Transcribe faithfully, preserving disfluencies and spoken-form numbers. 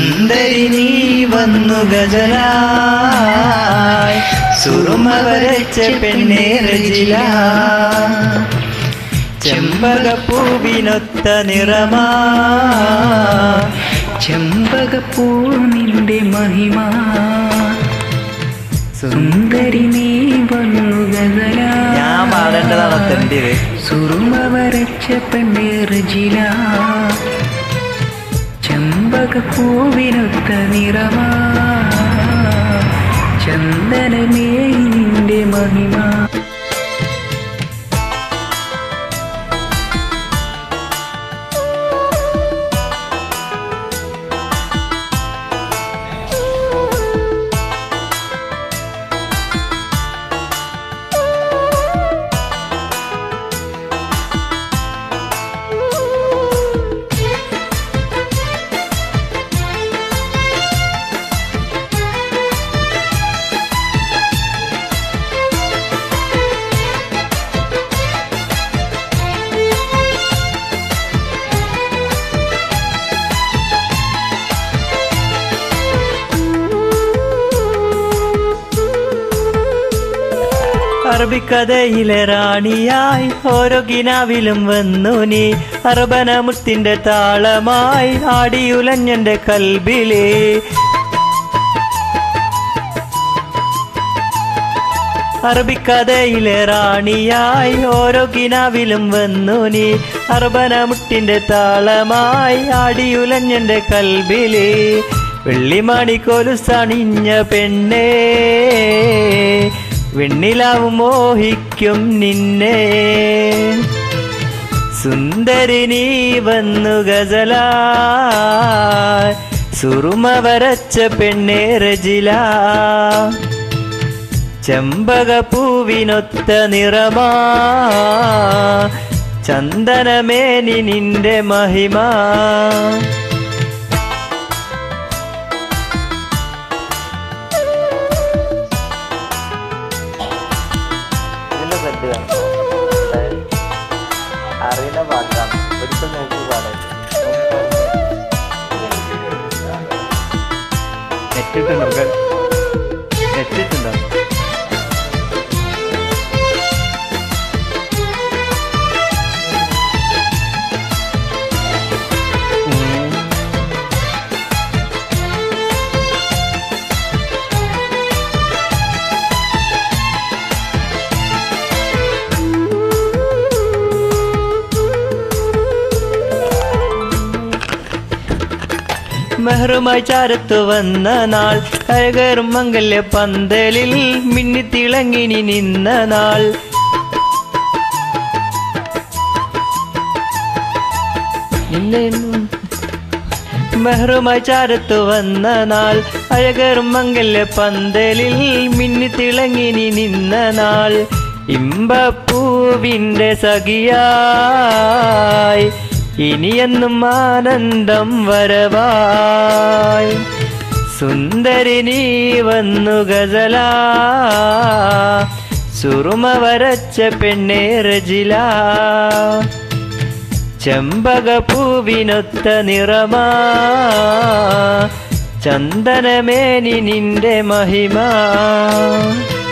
സുന്ദരി നീ വന്നു ഗസലായി സുറുമ വരച്ച പെണ്ണേ റജില ചെമ്പകപ്പൂവിനൊത്ത നിറമാ ചെമ്പകപ്പൂ നിന്റെ മഹിമ സുന്ദരി നീ വന്നു ഗസലായി ഞാൻ പാടേണ്ടതാണ് തെണ്ടിയത് സുറുമ വരച്ച പെണ്ണേ റജില ചെമ്പകപ്പൂവിനൊത്ത നിറമാ ചന്ദനമേ നിന്റെ മഹിമ അറബിക്കഥയിലെ റാണിയായി ഓരോ കിനാവിലും വന്നു നീ അറബനമുത്തിന്റെ താളമായി ആടിയുലഞ്ഞെന്റെ കൽബിലേ അറബിക്കഥയിലെ റാണിയായി ഓരോ കിനാവിലും വന്നു നീ അറബനമുട്ടിന്റെ താളമായി ആടിയുലഞ്ഞെന്റെ കൽബിലേ വെള്ളിമണിക്കൊലുസണിഞ്ഞ പെണ്ണേ വെണ്ണിലാവ് മോഹിക്കും നിന്നെ സുന്ദരി നീ വന്നു ഗസലായി സുറുമ വരച്ച പെണ്ണേ റജില ചെമ്പകപ്പൂവിനൊത്ത നിറമാ ചന്ദനമേനി നിന്റെ മഹിമ അറിയുന്ന പാട്ടാണ് ഒരിക്കൽ നോക്കി പാടാൻ നെറ്റിട്ടുണ്ടോ നെറ്റിട്ടുണ്ടോ മെഹറുമായി ചാരത്തു വന്ന നാൾ അഴകേറും മംഗല്യ പന്തലിൽ മിന്നിത്തിളങ്ങിനി നിന്ന നാൾ മെഹറുമായി ചാരത്തു വന്ന നാൾ അഴകേറും മംഗല്യ പന്തലിൽ മിന്നിത്തിളങ്ങിനി നിന്ന നാൾ ഇമ്പപ്പൂവിൻ്റെ സഖിയായി ഇനിയെന്നും ആനന്ദം വരവായി സുന്ദരി നീ വന്നു ഗസലായി സുറുമ വരച്ച പെണ്ണേ റജില ചെമ്പകപ്പൂവിനൊത്ത നിറമാ ചന്ദനമേനി നിന്റെ മഹിമ